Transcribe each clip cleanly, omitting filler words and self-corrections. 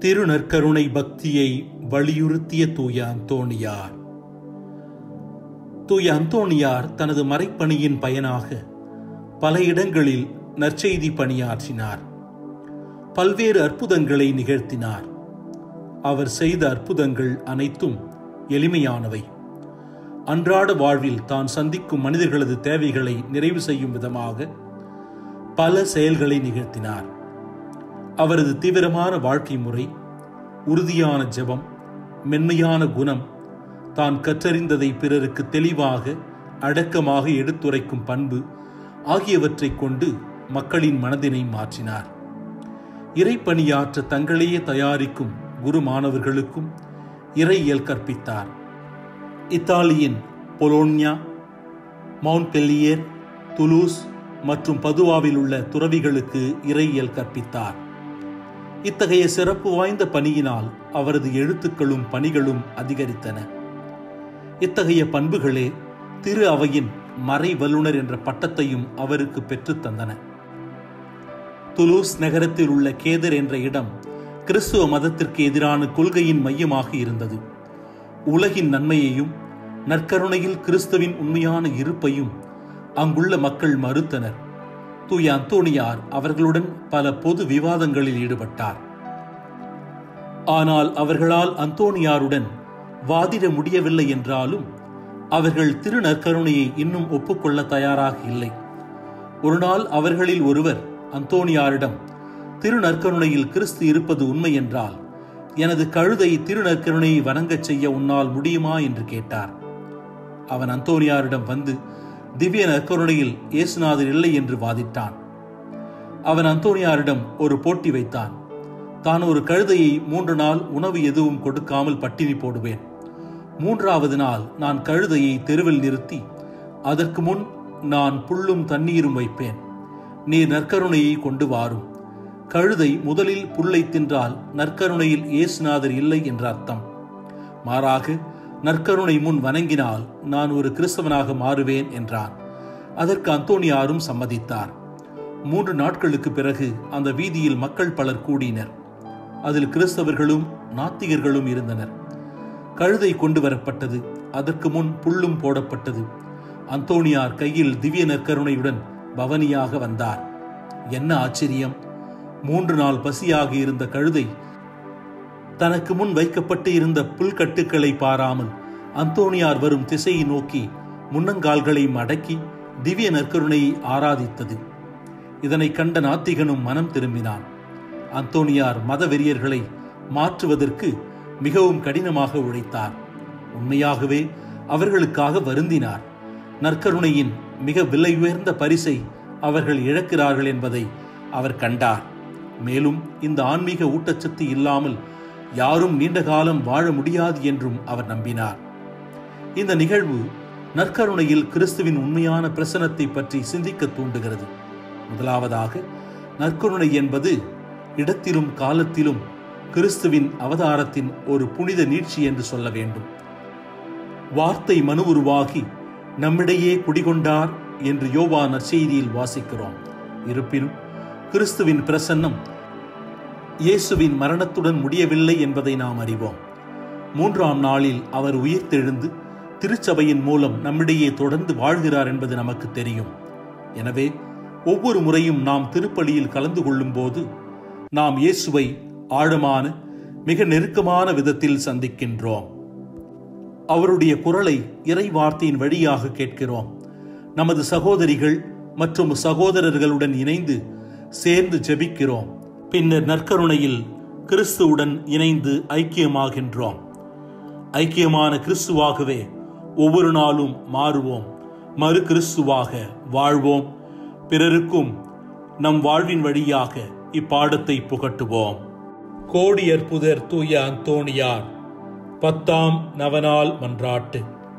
திருநற்கருணை பக்தியை வலியுறுத்திய தூய அந்தோணியார். தூய அந்தோணியார் தனது மறைப்பணியின் பயனாக பல இடங்களில் நற்செய்தி பணியாற்றினார். பல்வேறு அற்புதங்களை நிகழ்த்தினார். அவர் செய்த அற்புதங்கள் அனைத்தும் எளிமையானவை. அன்றாட வாழ்வில் தான் சந்திக்கும் மனிதர்களது தேவைகளை நிறைவு செய்யும் விதமாக பல செயல்களை நிகழ்த்தினார். அவரது தீவிரமான வாழ்க்கை முறை, உறுதியான ஜெபம், மென்மையான குணம், தான் கற்றறிந்ததை பிறருக்கு தெளிவாக அடக்கமாக எடுத்துரைக்கும் பண்பு ஆகியவற்றை கொண்டு மக்களின் மனதினை மாற்றினார். இறைப்பணியாற்ற தங்களையே தயாரிக்கும் குரு மாணவர்களுக்கும் இறையியல் கற்பித்தார். இத்தாலியின் பொலோன்யா, மவுண்ட்பெல்லியர், துலூஸ் மற்றும் பதுவாவில் உள்ள துறவிகளுக்கு இறையியல் கற்பித்தார். இத்தகைய சிறப்பு வாய்ந்த பணியினால் அவரது எழுத்துக்களும் பணிகளும் அதிகரித்தன. இத்தகைய பண்புகளே திரு அவையின் மறை வல்லுனர் என்ற பட்டத்தையும் அவருக்கு பெற்றுத் தந்தன. துலூஸ் நகரத்தில் உள்ள கேதர் என்ற இடம் கிறிஸ்துவ மதத்திற்கு எதிரான கொள்கையின் மையமாக இருந்தது. உலகின் நன்மையையும் நற்கருணையில் கிறிஸ்துவின் உண்மையான இருப்பையும் அங்குள்ள மக்கள் மறுத்தனர். தூய அந்தோணியார் அவர்களுடன் பல பொது விவாதங்களில் ஈடுபட்டார். ஆனால் அவர்களால் அந்தோணியாருடன் வாதிட முடியவில்லை என்றாலும் அவர்கள் திரு நற்கருணையை இன்னும் ஒப்புக்கொள்ள தயாராக இல்லை. ஒரு நாள் அவர்களில் ஒருவர் அந்தோணியாரிடம், திரு நற்கருணையில் கிறிஸ்து இருப்பது உண்மை என்றால் எனது கழுதை திரு நற்கருணையை வணங்கச் செய்ய உன்னால் முடியுமா என்று கேட்டார். அவன் அந்தோணியாரிடம் வந்து திவ்ய நற்கருணையில் இயேசுநாதர் இல்லை என்று வாதிட்டான். அவன் அந்தோணியாரிடம் ஒரு போட்டி வைத்தான். தான் ஒரு கழுதையை 3 நாள் உணவு எதுவும் கொடுக்காமல் பட்டினி போடுவேன். 3வது நாள் நான் கழுதையை தெருவில் நிறுத்தி அதற்கு முன் நான் புல்லும் தண்ணீரும் வைப்பேன். நீர் நற்கருணையை கொண்டு வாரும். கழுதை முதலில் புல்லை தின்றால் நற்கருணையில் இயேசுநாதர் இல்லை என்ற அர்த்தம். மாறாக நற்கருணை முன் வணங்கினால் நான் ஒரு கிறிஸ்தவனாக மாறுவேன் என்றான். அதற்கு அந்தோணியாரும் சம்மதித்தார். 3 நாட்களுக்கு பிறகு அந்த வீதியில் மக்கள் பலர் கூடினர். அதில் கிறிஸ்தவர்களும் நாத்திகர்களும் இருந்தனர். கழுதை கொண்டு வரப்பட்டது. அதற்கு முன் புல்லும் போடப்பட்டது. அந்தோணியார் கையில் திவ்ய நற்கருணையுடன் பவனியாக வந்தார். என்ன ஆச்சரியம்! 3 நாள் பசியாக இருந்த கழுதை தனக்கு முன் வைக்கப்பட்டு இருந்த புல்கட்டுக்களை பாராமல் அந்தோணியார் வரும் திசையை நோக்கி முன்னங்கால்களை மடக்கி திவ்ய நற்கருணையை ஆராதித்தது. இதனை கண்ட நாத்திகனும் மனம் திரும்பினான். அந்தோணியார் மத வெறியர்களை மாற்றுவதற்கு மிகவும் கடினமாக உழைத்தார். உண்மையாகவே அவர்களுக்காக வருந்தினார். நற்கருணையின் மிக விலை உயர்ந்த பரிசை அவர்கள் இழக்கிறார்கள் என்பதை அவர் கண்டார். மேலும் இந்த ஆன்மீக ஊட்டச்சத்து இல்லாமல் யாரும் நீண்ட காலம் வாழ முடியாது என்றும் அவர் நம்பினார். இந்த நிகழ்வு நற்கருணையில் கிறிஸ்துவின் உண்மையான பிரசன்னத்தை பற்றி சிந்திக்க தூண்டுகிறது. முதலாவதாக, நற்கருணை என்பது இடத்திலும் காலத்திலும் கிறிஸ்துவின் அவதாரத்தின் ஒரு புனித நீட்சி என்று சொல்ல வேண்டும். வார்த்தை மனு உருவாகி நம்மிடையே குடிகொண்டார் என்று யோவான் நற்செய்தியில் வாசிக்கிறோம். இருப்பினும் கிறிஸ்துவின் பிரசன்னம் இயேசுவின் மரணத்துடன் முடியவில்லை என்பதை நாம் அறிவோம். 3ஆம் நாளில் அவர் உயிர்த்தெழுந்து திருச்சபையின் மூலம் நம்மிடையே தொடர்ந்து வாழ்கிறார் என்பது நமக்கு தெரியும். எனவே ஒவ்வொரு முறையும் நாம் திருப்பலியில் கலந்து கொள்ளும் போது நாம் இயேசுவை ஆழமான, மிக நெருக்கமான விதத்தில் சந்திக்கின்றோம். அவருடைய குரலை இறை வார்த்தையின் வழியாக கேட்கிறோம். நமது சகோதரிகள் மற்றும் சகோதரர்களுடன் இணைந்து சேர்ந்து ஜெபிக்கிறோம். பின்னர் நற்கருணையில் கிறிஸ்துவுடன் இணைந்து ஐக்கியமாகின்றோம். ஐக்கியமான கிறிஸ்துவாகவே ஒவ்வொரு நாளும் மாறுவோம். மறு கிறிஸ்துவாக வாழ்வோம். பிறருக்கும் நம் வாழ்வின் வழியாக இப்பாடத்தை புகட்டுவோம். கோடி அற்புதர் தூய அந்தோணியார் 10ஆம் நவநாள் மன்றாட்டு.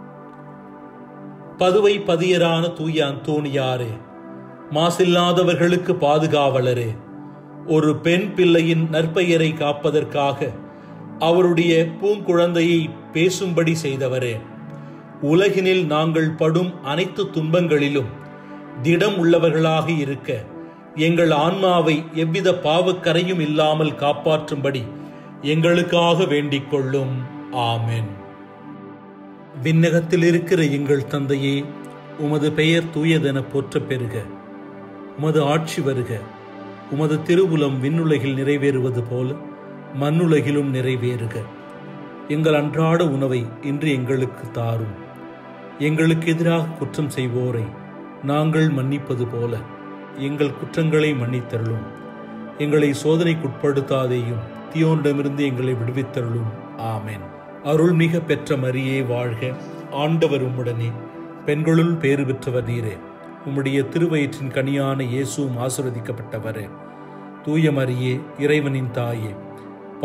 பதுவை பதியரான தூய அந்தோணியாரே, மாசில்லாதவர்களுக்கு பாதுகாவலரே, ஒரு பெண் பிள்ளையின் நற்பெயரை காப்பதற்காக அவருடைய பூங்குழந்தையை பேசும்படி செய்தவரே, உலகினில் நாங்கள் படும் அனைத்து துன்பங்களிலும் திடம் உள்ளவர்களாக இருக்க எங்கள் ஆன்மாவை எவ்வித பாவக்கரையும் இல்லாமல் காப்பாற்றும்படி எங்களுக்காக வேண்டிக் கொள்ளும். ஆமென். விண்ணகத்தில் இருக்கிற எங்கள் தந்தையே, உமது பெயர் தூயதென போற்றப் பெறுக. உமது ஆட்சி வருக. உமது திருவுளம் விண்ணுலகில் நிறைவேறுவது போல மண்ணுலகிலும் நிறைவேறுக. எங்கள் அன்றாட உணவை இன்று எங்களுக்கு தாரும். எங்களுக்கு எதிராக குற்றம் செய்வோரை நாங்கள் மன்னிப்பது போல எங்கள் குற்றங்களை மன்னித்தருளும். எங்களை சோதனைக்குட்படுத்தாதேயும், தீயோனிடமிருந்து எங்களை விடுவித்தருளும். ஆமென். அருள்மிக பெற்ற மரியே வாழ்க. ஆண்டவர் உம்முடனே, பெண்களுள் பேறு பெற்றவர் நீரே. உம்முடைய திருவயிற்றின் கனியான இயேசுவும் ஆசீர்வதிக்கப்பட்டவரே. தூய மரியே, இறைவனின் தாயே,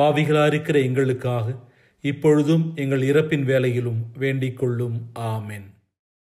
பாவிகளாயிருக்கிற எங்களுக்காக இப்பொழுதும் எங்கள் இறப்பின் வேளையிலும் வேண்டிக் கொள்ளும். ஆமென்.